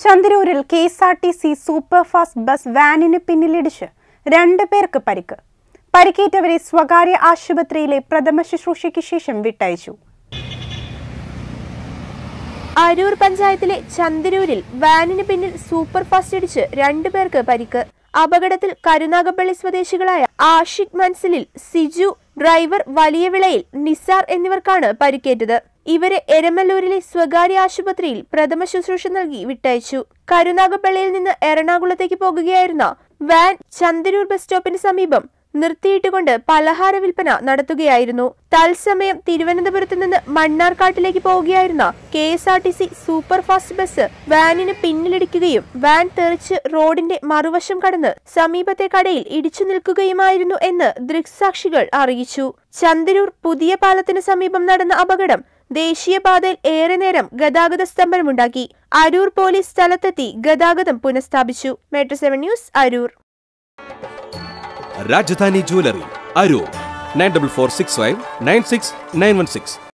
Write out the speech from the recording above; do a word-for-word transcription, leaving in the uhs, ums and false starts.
ചന്ദ്രൂരിൽ K S R T C super fast bus വാനിന് പിന്നിലിടിച്ച് രണ്ട് പേർക്ക് പരിക്ക്. പരിക്കേറ്റവരെ സ്വകാര്യ ആശുപത്രിയിലെ പ്രഥമ ശുശ്രൂഷയ്ക്ക് ശേഷം വിട്ടയച്ചു. അരൂർ പഞ്ചായത്തിലെ ചന്ദ്രൂരിൽ വാനിന് പിന്നിൽ സൂപ്പർ ഫാസ്റ്റ് ഇടിച്ച് രണ്ടു പേർക്ക് പരിക്ക്. അപകടത്തിൽ കരുനാഗപ്പള്ളി സ്വദേശികളായ ആഷിഖ് മൻസിലിൽ, സിജു, ഡ്രൈവർ വലിയവിളയിൽ നിസാർ എന്നിവർക്കാണ് പരിക്കേറ്റത്. ഇവരെ എരമല്ലൂരിലെ സ്വകാര്യ ആശുപത്രിയിൽ പ്രഥമ ശുശ്രൂഷ നൽകി വിട്ടയച്ചു. കരുനാഗപ്പള്ളിയിൽ നിന്ന് എറണാകുളത്തേക്ക് പോകുകയായിരുന്ന വാൻ ചന്ദ്രൂർ ബസ് സ്റ്റോപ്പിന് സമീപം നിർത്തിയിട്ടുകൊണ്ട് പലഹാര വിൽപ്പന നടത്തുകയായിരുന്നു. തത്സമയം തിരുവനന്തപുരത്ത് നിന്ന് മണ്ണാർക്കാട്ടിലേക്ക് പോവുകയായിരുന്ന K S R T C super fast bus വാനിന് പിന്നിലിടിക്കുകയും വാൻ തെറിച്ച് റോഡിന്റെ മറുവശം കടന്ന് സമീപത്തെ കടയിൽ ഇടിച്ചു നിൽക്കുകയുമായിരുന്നു എന്ന് ദൃക്സാക്ഷികൾ അറിയിച്ചു. ചന്ദ്രൂർ പുതിയ പാലത്തിന് സമീപം നടന്ന അപകടം ദേശീയപാതയിൽ ഏറെ നേരം ഗതാഗത സ്തംഭനമുണ്ടാക്കി. അരൂർ പോലീസ് സ്ഥലത്തെത്തി ഗതാഗതം പുനഃസ്ഥാപിച്ചു. Metro seven news, Aroor. Rajadhani jewellery, Aroor. Nine double four six five nine six nine one six.